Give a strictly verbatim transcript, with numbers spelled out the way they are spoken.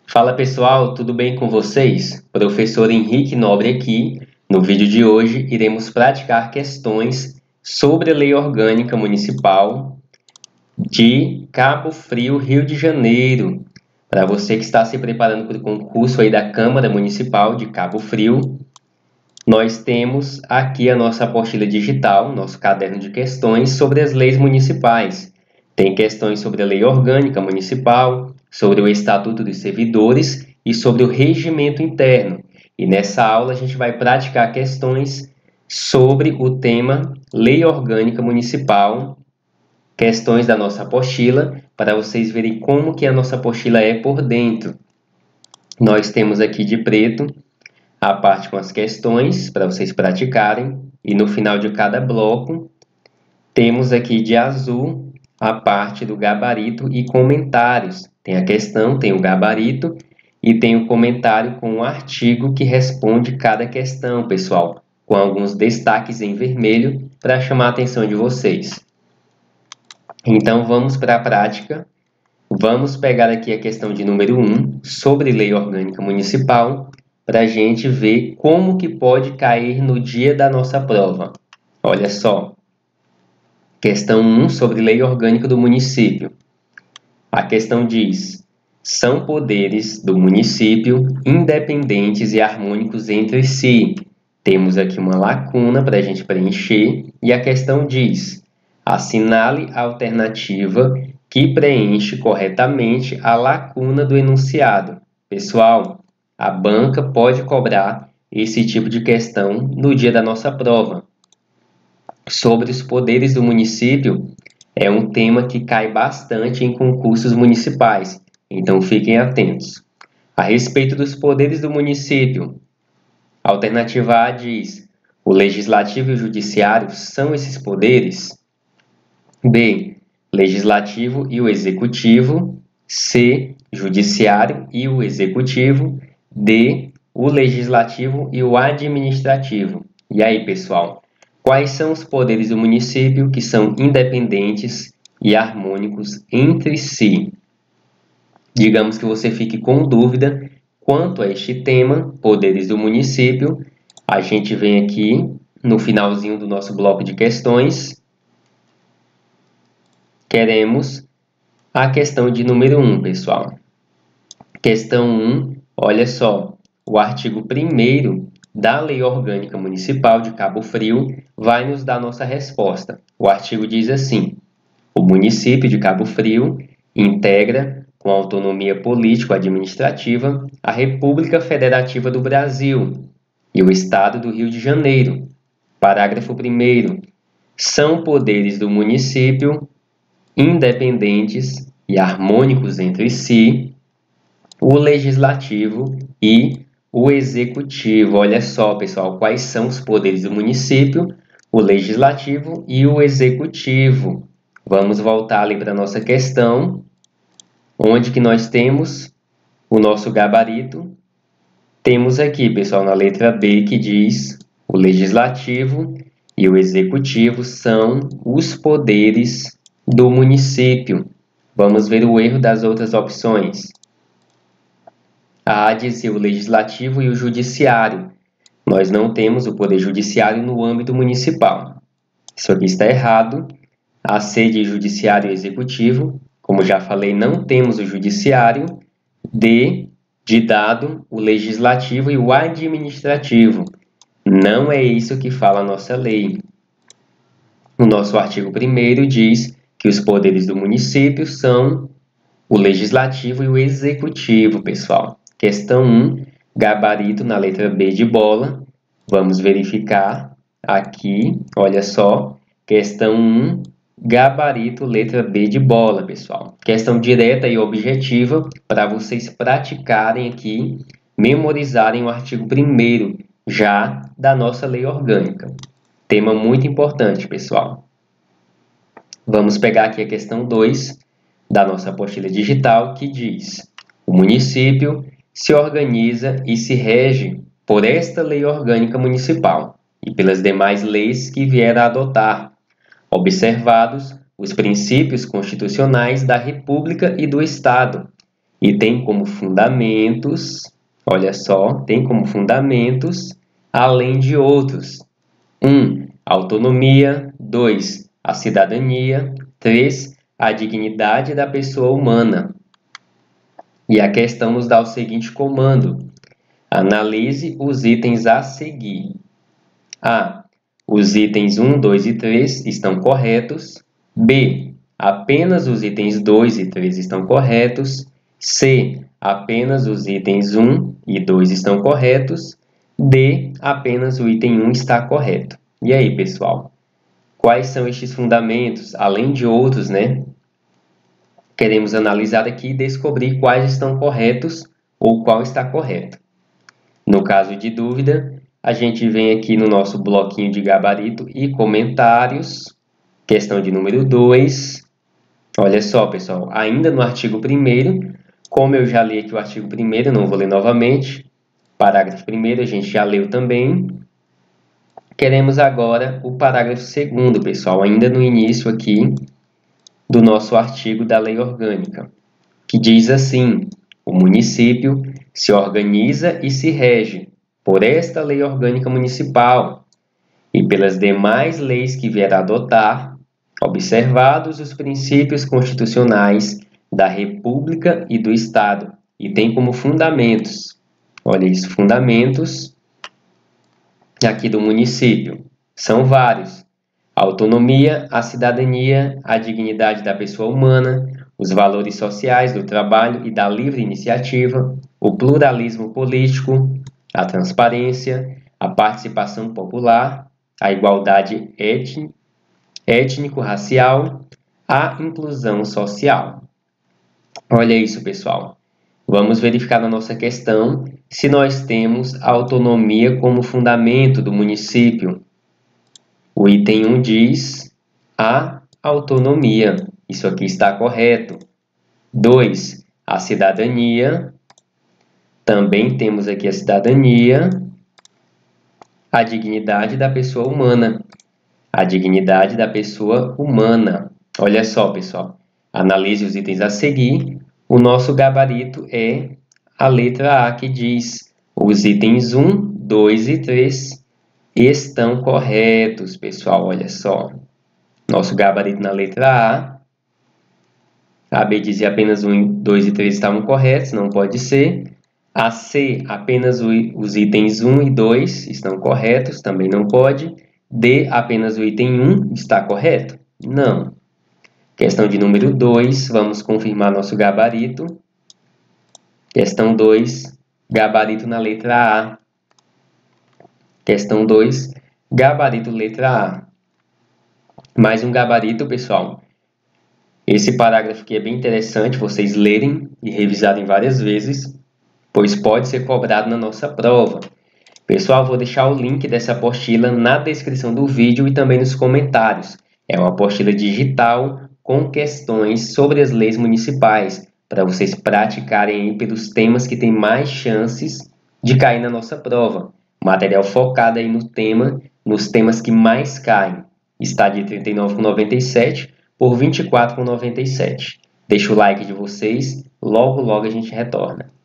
Fala pessoal, tudo bem com vocês? Professor Henrique Nobre aqui. No vídeo de hoje iremos praticar questões sobre a Lei Orgânica Municipal de Cabo Frio, Rio de Janeiro. Para você que está se preparando para o concurso aí da Câmara Municipal de Cabo Frio, nós temos aqui a nossa apostila digital, nosso caderno de questões sobre as leis municipais. Tem questões sobre a Lei Orgânica Municipal, sobre o Estatuto dos Servidores e sobre o Regimento Interno. E nessa aula a gente vai praticar questões sobre o tema Lei Orgânica Municipal, questões da nossa apostila, para vocês verem como que a nossa apostila é por dentro. Nós temos aqui de preto a parte com as questões para vocês praticarem, e no final de cada bloco temos aqui de azul a parte do gabarito e comentários. Tem a questão, tem o gabarito e tem o comentário com o artigo que responde cada questão, pessoal, com alguns destaques em vermelho para chamar a atenção de vocês. Então vamos para a prática. Vamos pegar aqui a questão de número um sobre Lei Orgânica Municipal para a gente ver como que pode cair no dia da nossa prova. Olha só. Questão um sobre Lei Orgânica do Município. A questão diz: são poderes do município independentes e harmônicos entre si. Temos aqui uma lacuna para a gente preencher e a questão diz: assinale a alternativa que preenche corretamente a lacuna do enunciado. Pessoal, a banca pode cobrar esse tipo de questão no dia da nossa prova. Sobre os poderes do município, é um tema que cai bastante em concursos municipais, então fiquem atentos. A respeito dos poderes do município, a alternativa A diz: o legislativo e o judiciário são esses poderes? B, legislativo e o executivo. C, judiciário e o executivo. D, o legislativo e o administrativo. E aí, pessoal? Quais são os poderes do município que são independentes e harmônicos entre si? Digamos que você fique com dúvida quanto a este tema, poderes do município. A gente vem aqui no finalzinho do nosso bloco de questões. Queremos a questão de número um, pessoal. Questão um, olha só, o artigo primeiro da Lei Orgânica Municipal de Cabo Frio vai nos dar nossa resposta. O artigo diz assim: o município de Cabo Frio integra, com autonomia político-administrativa, a República Federativa do Brasil e o Estado do Rio de Janeiro. Parágrafo primeiro. São poderes do município independentes e harmônicos entre si o legislativo e o executivo. Olha só, pessoal, quais são os poderes do município, o legislativo e o executivo. Vamos voltar ali para a nossa questão, onde que nós temos o nosso gabarito. Temos aqui, pessoal, na letra B, que diz: o legislativo e o executivo são os poderes do município. Vamos ver o erro das outras opções. A A dizia o legislativo e o judiciário. Nós não temos o poder judiciário no âmbito municipal. Isso aqui está errado. A C diz judiciário e executivo. Como já falei, não temos o judiciário. D de dado, o legislativo e o administrativo. Não é isso que fala a nossa lei. O nosso artigo primeiro diz que os poderes do município são o legislativo e o executivo, pessoal. Questão um, gabarito na letra B de bola. Vamos verificar aqui, olha só. Questão um, gabarito, letra B de bola, pessoal. Questão direta e objetiva para vocês praticarem aqui, memorizarem o artigo primeiro já da nossa lei orgânica. Tema muito importante, pessoal. Vamos pegar aqui a questão dois da nossa apostila digital, que diz: o município se organiza e se rege por esta lei orgânica municipal e pelas demais leis que vier a adotar, observados os princípios constitucionais da República e do Estado, e tem como fundamentos, olha só, tem como fundamentos, além de outros. um. A autonomia. dois. A cidadania. três. A dignidade da pessoa humana. E a questão nos dá o seguinte comando: analise os itens a seguir. A. Os itens um, dois e três estão corretos. B. Apenas os itens dois e três estão corretos. C. Apenas os itens um e dois estão corretos. D. Apenas o item um está correto. E aí, pessoal? Quais são estes fundamentos, além de outros, né? Queremos analisar aqui e descobrir quais estão corretos ou qual está correto. No caso de dúvida, a gente vem aqui no nosso bloquinho de gabarito e comentários, questão de número dois. Olha só, pessoal, ainda no artigo primeiro, como eu já li aqui o artigo primeiro, não vou ler novamente, parágrafo primeiro a gente já leu também. Queremos agora o parágrafo segundo, pessoal, ainda no início aqui do nosso artigo da Lei Orgânica, que diz assim: o município se organiza e se rege por esta Lei Orgânica Municipal e pelas demais leis que vier a adotar, observados os princípios constitucionais da República e do Estado, e tem como fundamentos, olha isso, fundamentos aqui do município, são vários: a autonomia, a cidadania, a dignidade da pessoa humana, os valores sociais do trabalho e da livre iniciativa, o pluralismo político, a transparência, a participação popular, a igualdade étnico-racial, a inclusão social. Olha isso, pessoal. Vamos verificar na nossa questão se nós temos a autonomia como fundamento do município. O item um diz a autonomia. Isso aqui está correto. dois. A cidadania. Também temos aqui a cidadania. A dignidade da pessoa humana. A dignidade da pessoa humana. Olha só, pessoal. Analise os itens a seguir. O nosso gabarito é a letra A, que diz: os itens um, dois e três estão corretos, pessoal. Olha só. Nosso gabarito na letra A. A B dizia apenas um, dois e três estavam corretos, não pode ser. A C, apenas os itens um e dois estão corretos, também não pode. D, apenas o item um está correto? Não. Questão de número dois, vamos confirmar nosso gabarito. Questão dois, gabarito na letra A. Questão dois, gabarito letra A. Mais um gabarito, pessoal. Esse parágrafo aqui é bem interessante vocês lerem e revisarem várias vezes, pois pode ser cobrado na nossa prova. Pessoal, vou deixar o link dessa apostila na descrição do vídeo e também nos comentários. É uma apostila digital com questões sobre as leis municipais, para vocês praticarem aí pelos temas que têm mais chances de cair na nossa prova. Material focado aí no tema, nos temas que mais caem. Está de trinta e nove reais e noventa e sete centavos por vinte e quatro reais e noventa e sete centavos. Deixa o like de vocês, logo logo a gente retorna.